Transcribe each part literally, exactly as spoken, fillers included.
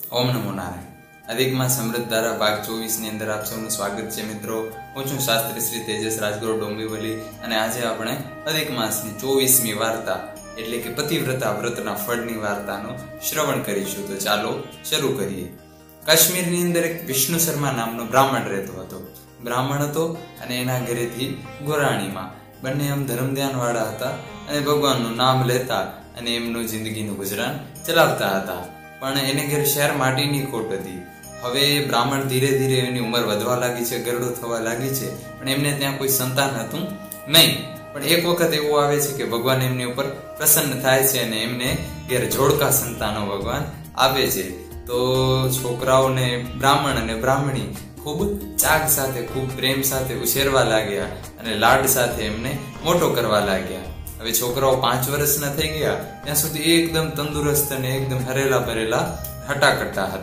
ओम नमो नारायण। अधिक मास अमृत धारा भाग चौबीस ની અંદર આપ સૌનું સ્વાગત છે મિત્રો। હું છું શાસ્ત્રી શ્રી તેજસ રાજગુરુ ડોંબીવલી અને આજે આપણે અધિક માસની ચોવીસમી વાર્તા એટલે કે પતિવ્રતા વ્રતના ફળની વાર્તાનું શ્રવણ કરીશું। તો ચાલો શરૂ કરીએ। કાશ્મીરની અંદર એક વિષ્ણુ શર્મા નામનો બ્રાહ્મણ રહેતો હતો। બ્રાહ્મણ હતો અને એના ઘરેથી ગોરાણીમાં બંને આમ ધર્મ ધ્યાન વાળા હતા અને ભગવાનનું નામ લેતા અને એમનું જિંદગીનું ગુજરાન ચલાવતા હતા। પણ એને ઘેર શહેર માટીની ખોટ હતી। હવે બ્રાહ્મણ ધીરે ધીરે એની ઉંમર વધવા લાગી છે, ગરડો થવા લાગી છે, પણ એમને ત્યાં કોઈ સંતાન હતું નહીં। પણ એક વખત એવું આવે છે કે ભગવાન એમની ઉપર પ્રસન્ન થાય છે અને એમને ઘેર જોડકા સંતાનો ભગવાન આપે છે। તો છોકરાઓને બ્રાહ્મણ અને બ્રાહ્મણી ખૂબ ચાગ સાથે ખૂબ પ્રેમ સાથે ઉછેરવા લાગ્યા અને લાડ સાથે એમને મોટો કરવા લાગ્યા। હવે છોકરાઓ પાંચ વર્ષના થઈ ગયા ત્યાં સુધી એકદમ તંદુરસ્ત અને એકદમ હરેલા ભરેલા હટાકટા હતા।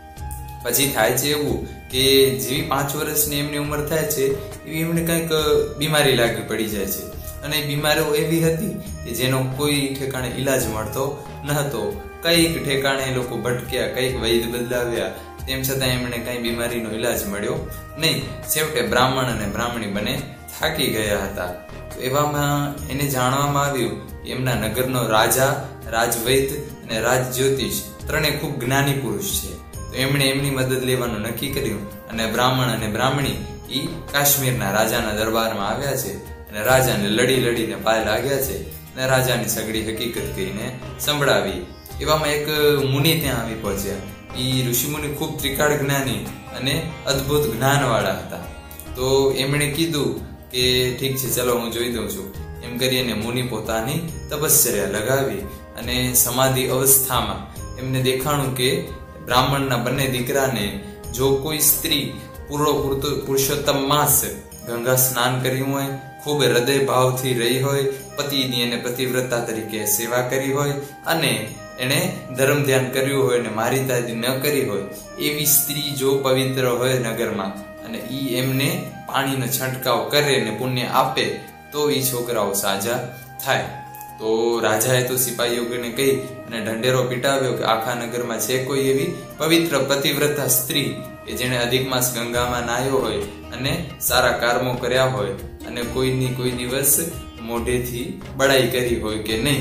પછી થાય છે એવું કે જેવી પાંચ વર્ષની એમની ઉંમર થાય છે એવી એમને કંઈક બીમારી લાગી પડી જાય છે અને બીમારીઓ એવી હતી કે જેનો કોઈ ઠેકાણે ઈલાજ મળતો ન હતો। કઈક ઠેકાણે એ લોકો ભટક્યા, કઈક વૈદ્ય બદલાવ્યા, તેમ છતાં એમણે કઈ બીમારીનો ઈલાજ મળ્યો નહીં। છેવટે બ્રાહ્મણ અને બ્રાહ્મણી બંને થાકી ગયા હતા। તો એવામાં એને જાણવામાં આવ્યું કે એમના નગરનો રાજા, રાજવૈદ્ય અને રાજ જ્યોતિષ ત્રણે ખૂબ જ્ઞાની પુરુષ છે। તો એમણે એમની મદદ લેવાનું નક્કી કર્યું અને બ્રાહ્મણ અને બ્રાહ્મણી એ કાશ્મીરના રાજાના દરબારમાં આવ્યા છે અને રાજાને લડી લડીને પાય લાગ્યા છે અને રાજાની સગળી હકીકત કહીને સંભળાવી। એવામાં એક મુનિ ત્યાં આવી પહોંચ્યા। એ ઋષિમુનિ ખૂબ ત્રિકાળ જ્ઞાની અને અદ્ભુત જ્ઞાન વાળા હતા। તો એમણે કીધું કે ઠીક છે, ચલો હું જોઈ દઉં છું। એમ કરીને મુનિ પોતાની તપશ્ચર્યા લગાવી અને સમાધિ અવસ્થામાં એમને દેખાણું કે બ્રાહ્મણના બંને દીકરાને જો કોઈ સ્ત્રી પૂરો પૂરતો પુરુષોત્તમ માસ ગંગા સ્નાન કર્યું હોય, ખૂબ હૃદય ભાવથી રહી હોય, પતિની અને પતિવ્રતા તરીકે સેવા કરી હોય અને એને ધર્મ ધ્યાન કર્યું હોય અને મારી તાદી ન કરી હોય એવી સ્ત્રી જો પવિત્ર હોય નગરમાં અને ઈ એમને પાણીનો છંટકાવ કરે અને પુણ્ય આપે તો ઈ છોકરાઓ સાજા થાય। તો રાજાએ તો સિપાહીઓને કહી અને ઢંઢેરો પીટાવ્યો કે આખા નગરમાં છે કોઈ એવી પવિત્ર પતિવ્રતા સ્ત્રી કે જેને અધિક માસ ગંગામાં નાહ્યો હોય અને સારા કર્મો કર્યા હોય અને કોઈની કોઈ દિવસ મોઢેથી બડાઈ કરી હોય કે નહીં।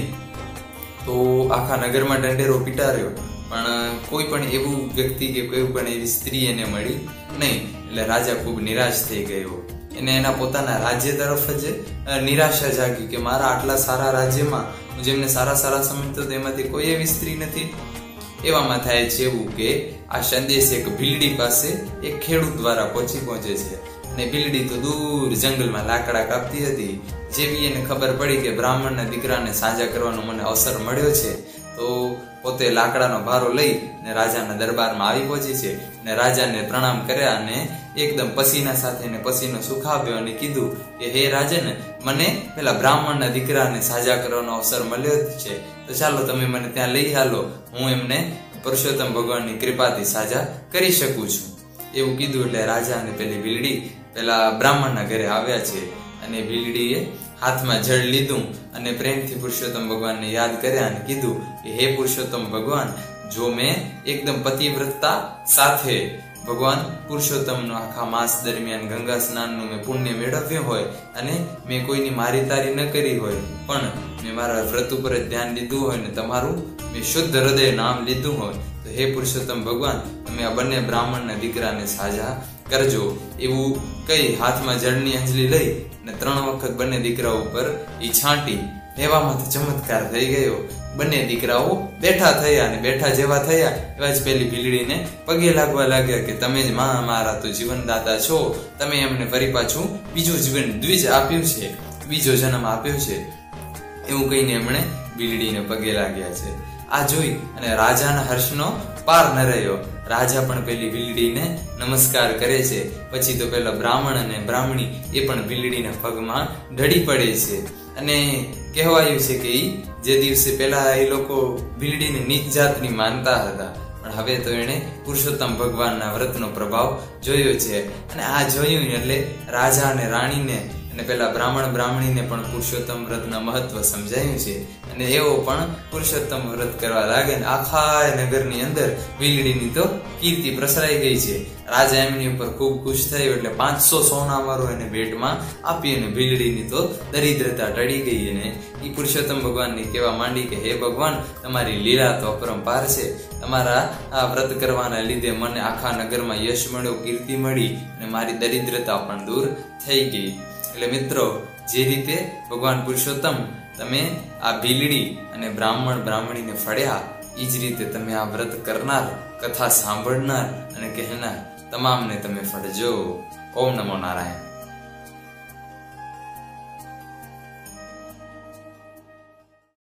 તો આખા નગરમાં ઢંઢેરો પીટાર્યો પણ કોઈ પણ એવું વ્યક્તિ કે કોઈ પણ એવી સ્ત્રી એને મળી નહીં। એટલે રાજા ખૂબ નિરાશ થઈ ગયો। એને એના પોતાના રાજ્ય તરફ જ નિરાશા જાગી કે મારા આટલા સારા રાજ્યમાં હું જેમને સારા સારા સમજતો તેમાંથી કોઈ એવી સ્ત્રી નથી। એવામાં થાય છે એવું કે આ સંદેશ એક ભીલડી પાસે એક ખેડૂત દ્વારા પહોંચી પહોંચે છે અને ભીલડી તો દૂર જંગલમાં લાકડા કાપતી હતી। જેવી એને ખબર પડી કે બ્રાહ્મણના દીકરાને સાજા કરવાનો મને અવસર મળ્યો છે તો પોતે લાકડાનો ભારો લઈ ને રાજાના દરબારમાં આવી પહોંચી છે અને રાજાને પ્રણામ કર્યા અને એકદમ પસીના સાથે ને પસીનો સુખાવ્યો અને કીધું કે હે રાજન, મને પેલા બ્રાહ્મણના દીકરાને સાજા કરવાનો અવસર મળ્યો છે તો ચાલો તમે મને ત્યાં લઈ હાલો, હું એમને પુરુષોત્તમ ભગવાનની કૃપાથી સાજા કરી શકું છું। એવું કીધું એટલે રાજા અને પેલી ભીલડી પેલા બ્રાહ્મણના ઘરે આવ્યા છે અને ભીલડીએ હાથમાં જળ લીધું અને પ્રેમથી પુરુષોત્તમ ભગવાનને યાદ કર્યા અને કીધું કે હે પુરુષોત્તમ ભગવાન, જો મેં એકદમ પતિવ્રતા સાથે ભગવાન પુરુષોત્તમનો આખા માસ દરમિયાન ગંગા સ્નાનનું મેં પુણ્ય મેળવ્યું હોય અને મેં કોઈની મારી તારી ન કરી હોય પણ મેં મારા વ્રત ઉપર જ ધ્યાન લીધું હોય ને તમારું મેં શુદ્ધ હૃદય નામ લીધું હોય તો હે પુરુષોત્તમ ભગવાન, તમે આ બંને બ્રાહ્મણના દીકરાને સાજા કરજો। એવું કઈ હાથમાં જળની અંજલી લઈ અને ત્રણ વખત બંને દીકરાઓ ઉપર ઈ છાંટી। એવામાં તો ચમત્કાર થઈ ગયો। બંને દીકરાઓ બેઠા થયા અને બેઠા જેવા થયા એવા જ પેલી ભીલડીને પગે લાગવા લાગ્યા કે તમે જ માં મારા તો જીવનદાતા છો, તમે એમને ફરી પાછું બીજું જીવન દ્વિજ આપ્યું છે, બીજો જન્મ આપ્યો છે। એવું કહીને એમણે ભીલડીને પગે લાગ્યા છે। આ જોઈ અને રાજાના હર્ષનો પાર ન રહ્યો। રાજા પણ પેલી ભીલડીને નમસ્કાર કરે છે। પછી તો પેલા બ્રાહ્મણ અને બ્રાહ્મણી એ પણ ભીલડીના પગમાં ઢળી પડે છે અને કહેવાયું છે કે ઈ જે દિવસે પેલા એ લોકો ભીલડીને નીચ જાતની માનતા હતા પણ હવે તો એને પુરુષોત્તમ ભગવાનના વ્રતનો પ્રભાવ જોયો છે અને આ જોયું એટલે રાજા અને રાણીને અને પેલા બ્રાહ્મણ બ્રાહ્મણીને પણ પુરુષોત્તમ વ્રતના મહત્વ સમજાયું છે અને એવો પણ પુરુષોત્તમ વ્રત કરવા લાગે ને આખા નગરની અંદર ભીલડીની તો કીર્તિ પ્રસરાઈ ગઈ છે. રાજા એમની ઉપર ખૂબ ખુશ થયો એટલે પાંચસો સોના મારો એને ભેટમાં આપી અને ભીલડીની તો દરિદ્રતા ટળી ગઈ. અને એ પુરુષોત્તમ ભગવાનને કહેવા માંડી કે હે ભગવાન, તમારી લીલા તો અપરંપાર છે. તમારા આ વ્રત કરવાના લીધે મને આખા નગરમાં યશ મળ્યો, કીર્તિ મળી અને મારી દરિદ્રતા પણ દૂર થઈ ગઈ. એટલે મિત્રો, જે રીતે ભગવાન પુરુષોત્તમ તમે આ ભીલડી અને બ્રાહ્મણ બ્રાહ્મણીને ફળ્યા, એ જ રીતે તમે આ વ્રત કરનાર, કથા સાંભળનાર અને કહેનાર તમામને તમે ફળજો. ઓમ નમો નારાયણ.